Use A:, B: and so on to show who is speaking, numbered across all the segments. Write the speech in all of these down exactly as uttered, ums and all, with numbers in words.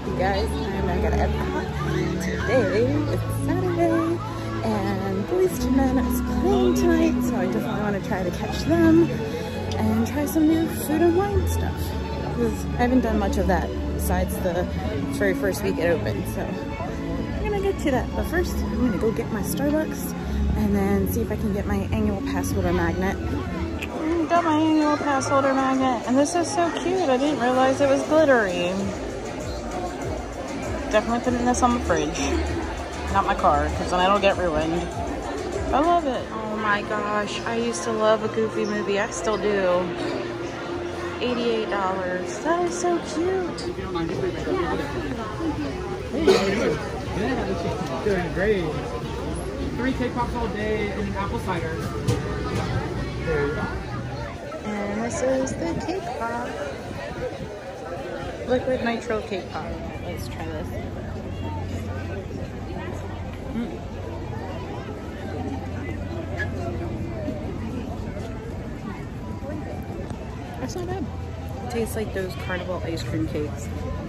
A: You guys, I'm back at Epcot. Today is Saturday, and Boyz two Men is playing tonight, so I definitely want to try to catch them and try some new food and wine stuff. Because I haven't done much of that besides the very first week it opened, so I'm gonna get to that. But first, I'm gonna go get my Starbucks and then see if I can get my annual pass holder magnet. Got my annual pass holder magnet, and this is so cute. I didn't realize it was glittery. Definitely putting this on the fridge, not my car, because then it'll get ruined. I love it. Oh my gosh, I used to love a Goofy movie. I still do. eighty-eight dollars. That is so cute.
B: Hey, how are you doing? Yeah, doing great. Three cake pops all day and an apple cider. There you go.
A: And this is the cake pop. Liquid nitro cake pop. Let's try this. Mm. That's not bad. It tastes like those carnival ice cream cakes.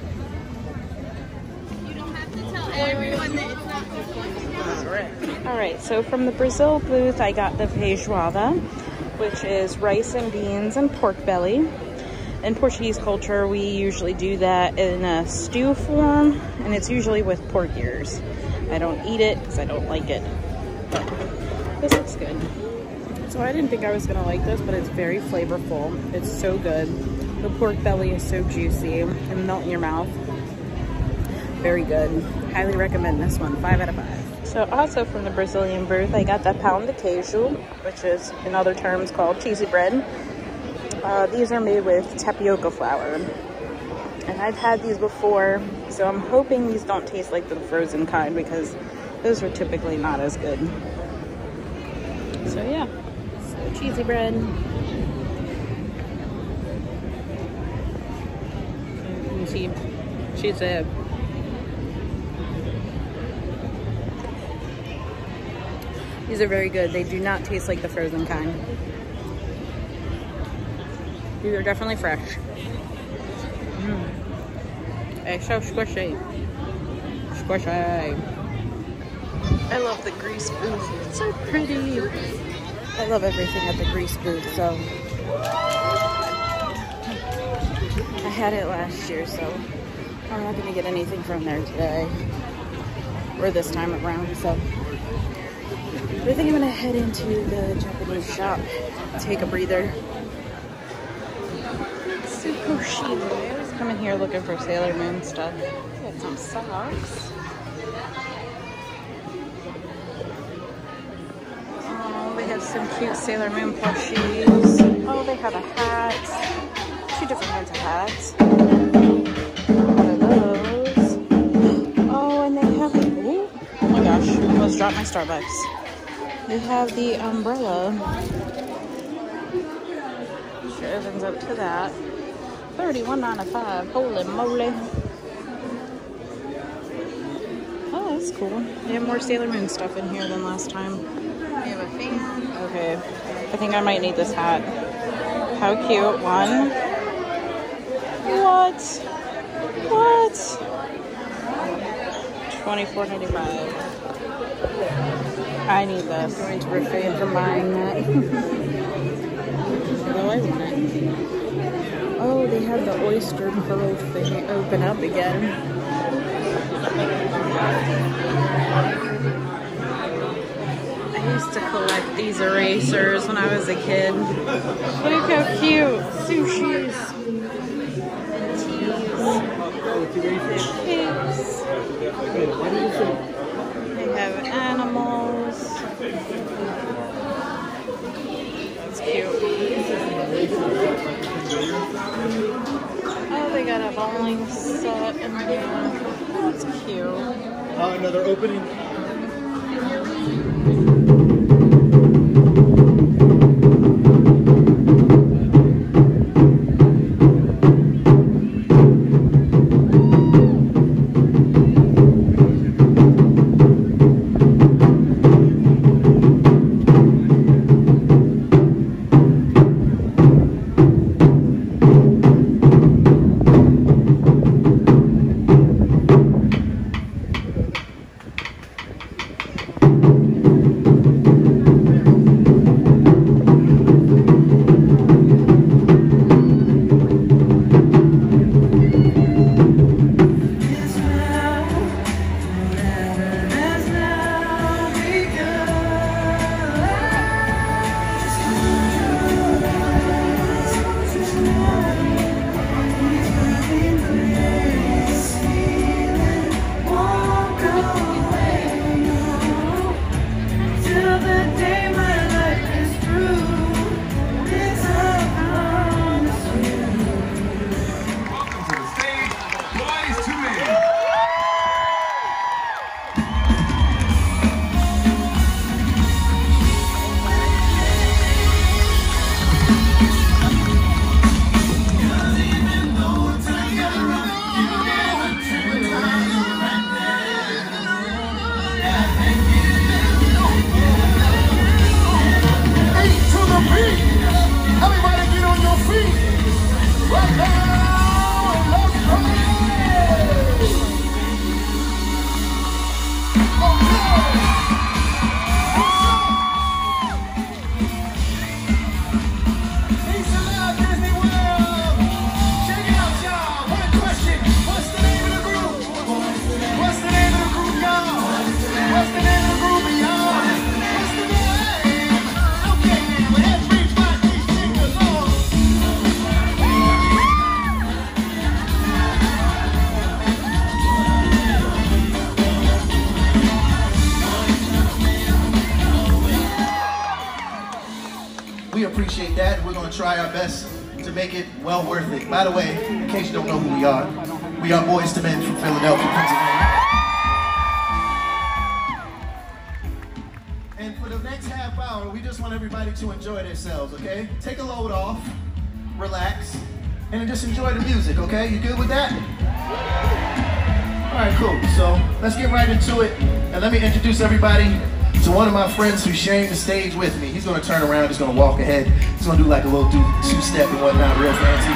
C: You don't have to tell everyone that it's not just
A: Alright. Alright, so from the Brazil booth, I got the feijoada, which is rice and beans and pork belly. In Portuguese culture, we usually do that in a stew form, and it's usually with pork ears. I don't eat it because I don't like it, but this looks good. So I didn't think I was gonna like this, but it's very flavorful. It's so good. The pork belly is so juicy and melt in your mouth. Very good. Highly recommend this one. Five out of five. So also from the Brazilian booth, I got the pão de queijo, which is in other terms called cheesy bread. Uh, these are made with tapioca flour. And I've had these before, so I'm hoping these don't taste like the frozen kind because those are typically not as good. So yeah, so cheesy bread. You can see she's a These are very good. They do not taste like the frozen kind. These are definitely fresh. Mm. It's so squishy. Squishy. I love the grease booth. It's so pretty. I love everything at the grease booth, so. I had it last year, so I'm not gonna get anything from there today. Or this time around, so. I think I'm gonna head into the Japanese shop, take a breather. Tsukushima. I was coming here looking for Sailor Moon stuff. Got some socks. Oh, they have some cute Sailor Moon plushies. Oh, they have a hat. Two different kinds of hats. One of those. Oh, and they have, ooh, oh my gosh, I almost dropped my Starbucks. They have the umbrella. Sure opens up to that. thirty-one ninety-five. Holy moly. Oh, that's cool. They have more Sailor Moon stuff in here than last time. They have a fan. Okay. I think I might need this hat. How cute. One. What? What? twenty-four ninety-five. I need this. I'm going to refrain from buying that. Although I want it. Oh, they have the oyster pearl thing open up again. I used to collect these erasers when I was a kid. Look how cute. Sushis. Cakes. They have animals. That's cute. Oh, they got a bowling set in there. That's cute.
B: Oh, no, they're opening.
D: our best to make it well worth it. By the way, in case you don't know who we are, we are Boyz two Men from Philadelphia, Pennsylvania. And for the next half hour, we just want everybody to enjoy themselves, okay? Take a load off, relax, and just enjoy the music, okay? You good with that? All right, cool. So let's get right into it. And let me introduce everybody to one of my friends who's sharing the stage with me. He's gonna turn around, he's gonna walk ahead. He's gonna do like a little two-step and whatnot, real fancy.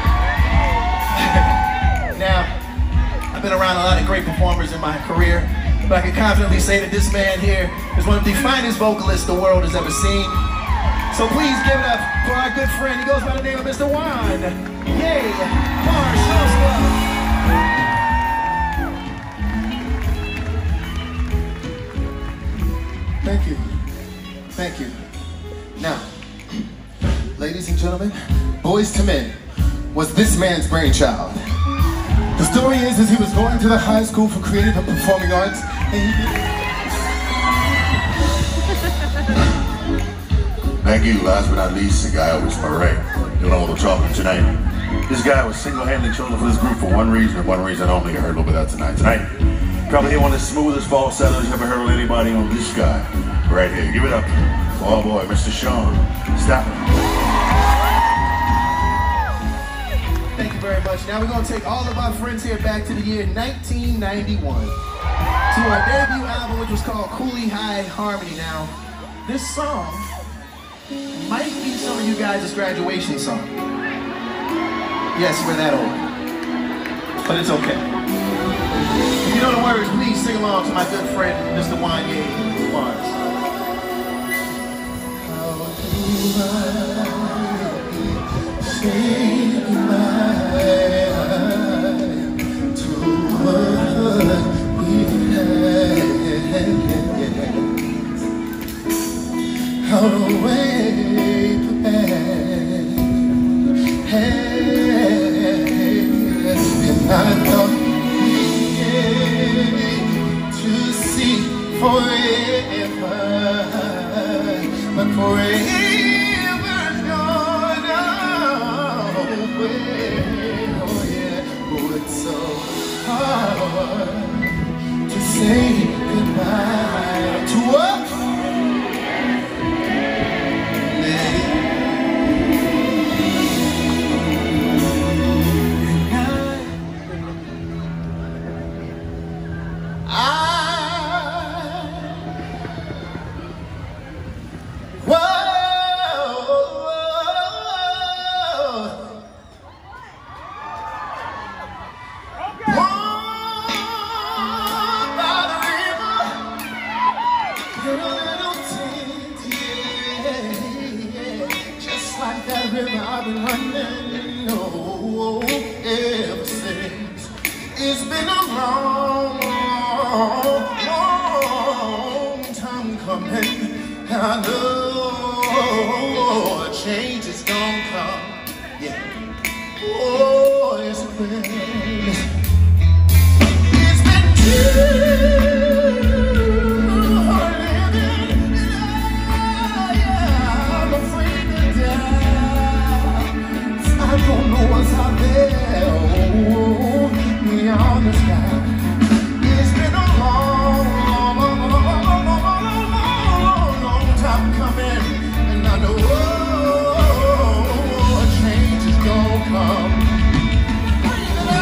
D: Now, I've been around a lot of great performers in my career, but I can confidently say that this man here is one of the finest vocalists the world has ever seen. So please give it up for our good friend. He goes by the name of Mister Juan. Yay! Marshall. Thank you. Thank you. Now, ladies and gentlemen, Boyz two Men was this man's brainchild. The story is, is he was going to the high school for creative and performing arts, and he
E: Thank you. Last but not least, the guy always my right. Doing all the talking tonight. This guy was single-handedly chosen for this group for one reason and one reason only. I heard a little bit of that tonight. Tonight, probably one of the smoothest falsettos I've ever heard of anybody on this guy. Right here. Give it up. Oh boy, Mister Sean. Stop it.
D: Thank you very much. Now we're going to take all of our friends here back to the year nineteen ninety-one. To our debut album, which was called Cooley High Harmony. Now, this song might be some of you guys' graduation song. Yes, we're that old. But it's okay. If you know the words, please sing along to my good friend, Mister Juan Mars. How do I say goodbye to what we had? How do I prepare? And I thought to see forever, but forever's gone away. Oh yeah, oh it's so hard to say goodbye to what? I've been running, oh, ever since. It's been a long, long time coming. I know a change is gonna come. Yeah. Oh, yes, it will. It's been too hard living. I'm afraid to die. I don't know what's out there, oh, beyond the sky. It's been a long, long, long, long, long, long, long, long time coming, and I know oh, a change is gonna come.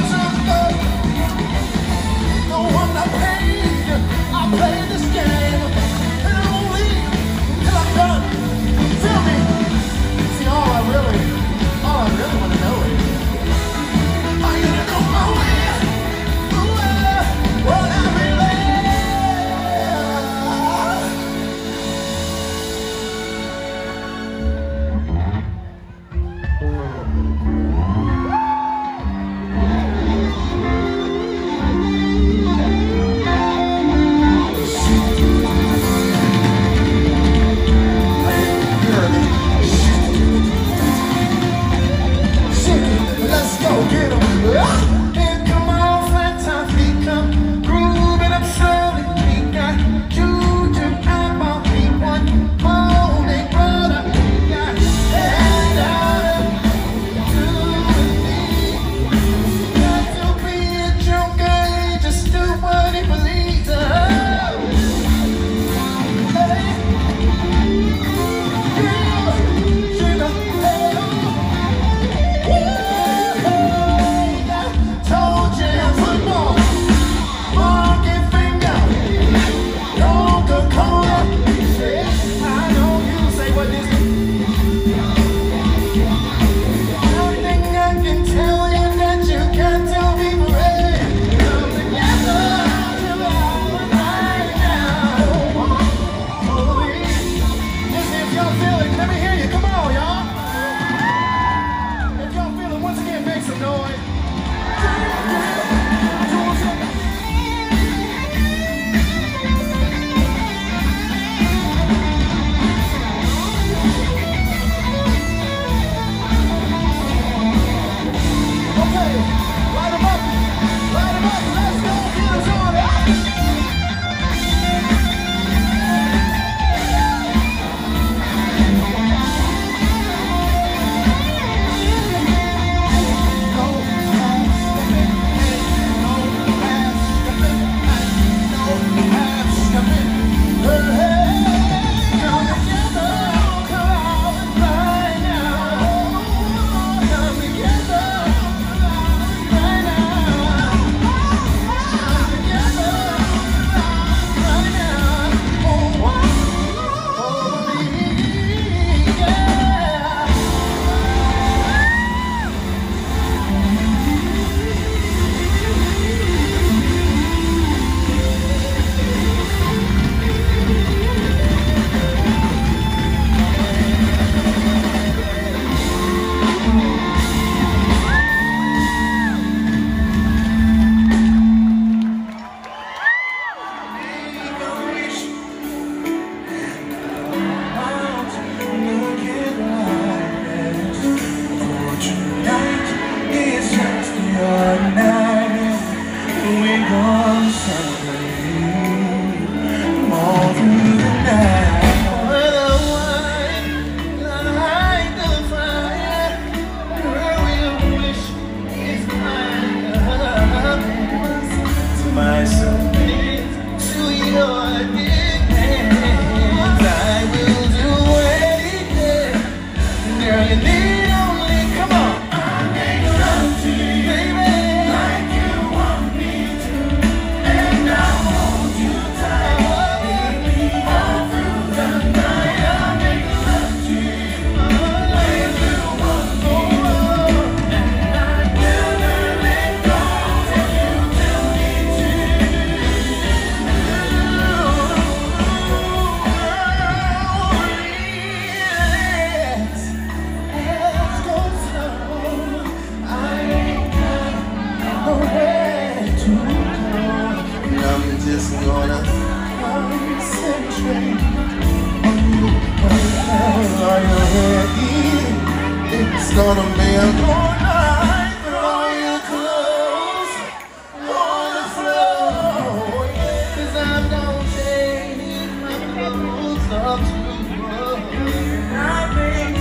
D: It's gonna be a cold night. Throw your clothes on the floor. Cause I'm gonna take my clothes off tomorrow. I think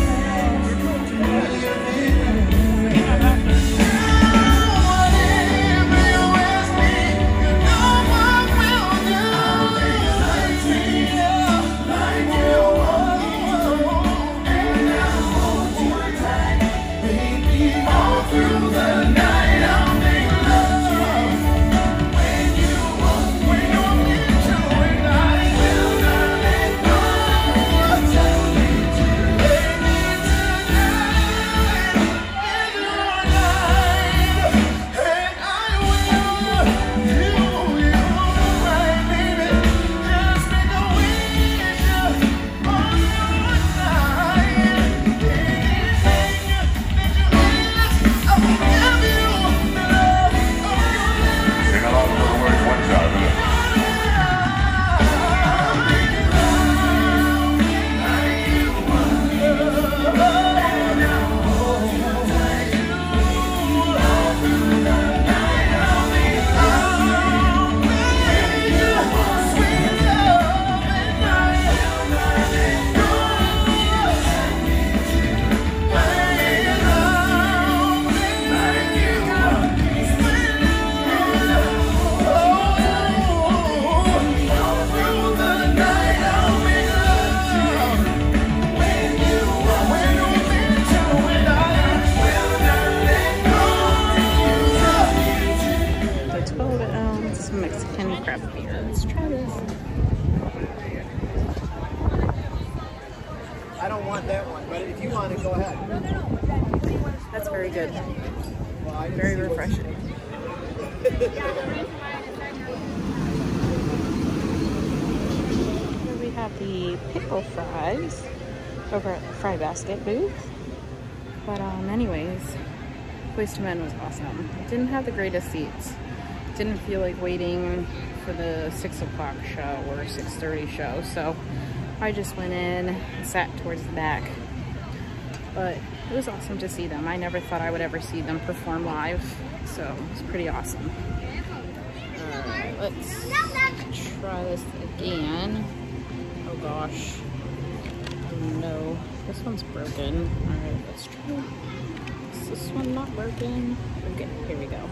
A: Mexican craft beer. Let's try this.
B: I don't want that one, but if you want it, go ahead.
A: That's very good.
B: Well, I
A: Very refreshing. Here we have the pickle fries over at the Fry Basket booth. But um, anyways, Boyz two Men was awesome. Didn't have the greatest seats. Didn't feel like waiting for the six o'clock show or six thirty show, so I just went in and sat towards the back. But it was awesome to see them. I never thought I would ever see them perform live, so it was pretty awesome. Alright, let's try this again. Oh gosh. Oh no, this one's broken. Alright, let's try. Is this one not broken? Okay, here we go.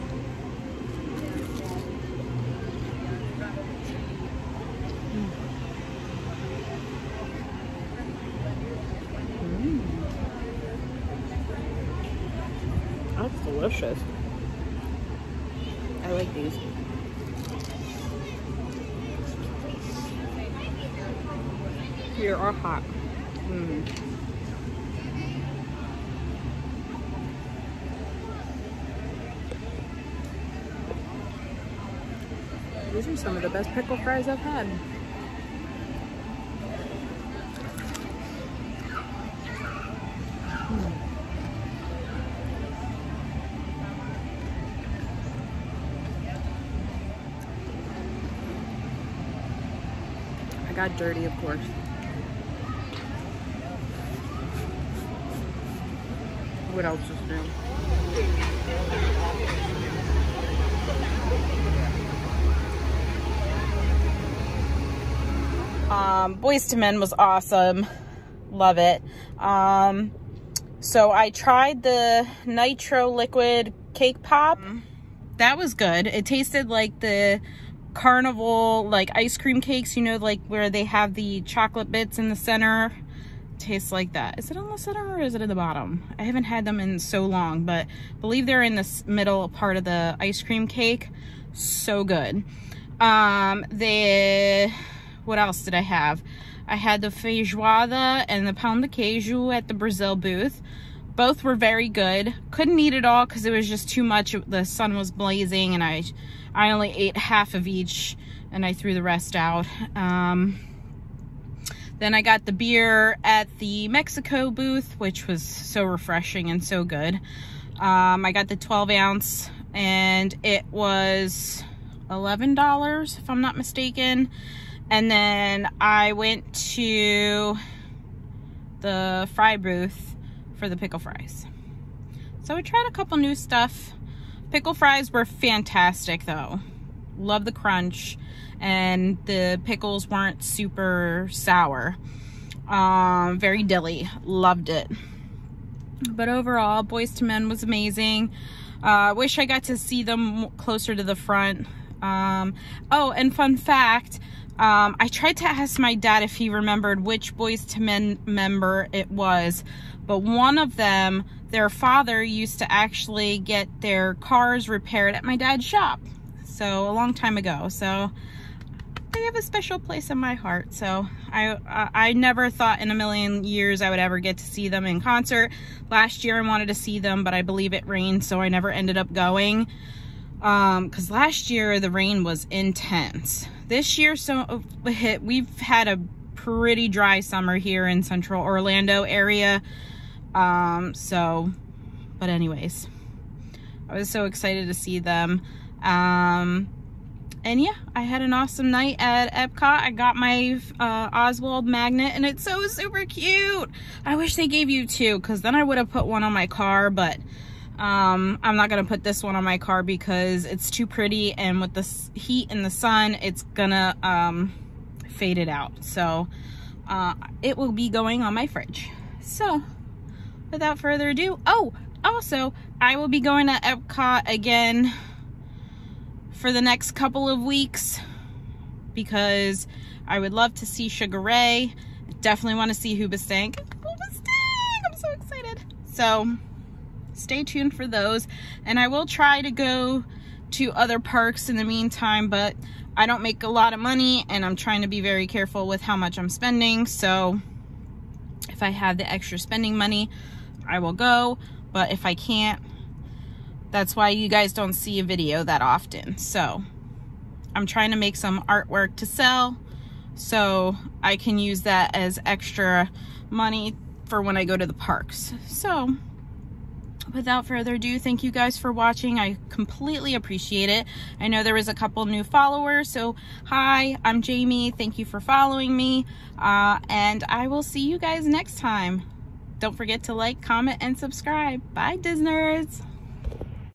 A: That's delicious. I like these. Here are hot. Mm. These are some of the best pickle fries I've had. Got dirty, of course. What else is new? Um, Boyz two Men was awesome. Love it. Um, so I tried the nitro liquid cake pop. That was good. It tasted like the carnival like ice cream cakes, you know, like where they have the chocolate bits in the center. Tastes like that. Is it on the center or is it at the bottom? I haven't had them in so long, but I believe they're in the middle part of the ice cream cake. So good. Um, the what else did I have? I had the feijoada and the pound de queijo at the Brazil booth. Both were very good. Couldn't eat it all because it was just too much. The sun was blazing and I I only ate half of each and I threw the rest out. Um, then I got the beer at the Mexico booth, which was so refreshing and so good. Um, I got the twelve ounce and it was eleven dollars if I'm not mistaken. And then I went to the fry booth for the pickle fries. So we tried a couple new stuff. Pickle fries were fantastic though. Love the crunch, and the pickles weren't super sour. Um, very dilly. Loved it. But overall, Boyz two Men was amazing. I uh, wish I got to see them closer to the front. Um, oh, and fun fact, um, I tried to ask my dad if he remembered which Boyz two Men member it was, but one of them, their father used to actually get their cars repaired at my dad's shop. So a long time ago. So they have a special place in my heart. So I, I I never thought in a million years I would ever get to see them in concert. Last year I wanted to see them, but I believe it rained, so I never ended up going. Um, because last year the rain was intense. This year, so we've had a pretty dry summer here in central Orlando area. Um, so, but anyways, I was so excited to see them. Um, and yeah, I had an awesome night at Epcot. I got my uh, Oswald magnet, and it's so super cute. I wish they gave you two, because then I would have put one on my car, but um, I'm not going to put this one on my car because it's too pretty, and with the heat and the sun, it's gonna um, fade it out. So uh, it will be going on my fridge. So without further ado, oh, also, I will be going to Epcot again for the next couple of weeks because I would love to see Sugar Ray. Definitely want to see Hoobastank. Hoobastank! I'm so excited. So stay tuned for those. And I will try to go to other parks in the meantime, but I don't make a lot of money and I'm trying to be very careful with how much I'm spending. So if I have the extra spending money, I will go. But if I can't, that's why you guys don't see a video that often. So I'm trying to make some artwork to sell so I can use that as extra money for when I go to the parks. So without further ado, thank you guys for watching. I completely appreciate it. I know there was a couple new followers, so hi, I'm Jamie. Thank you for following me, uh, and I will see you guys next time. Don't forget to like, comment, and subscribe. Bye, Disneyers.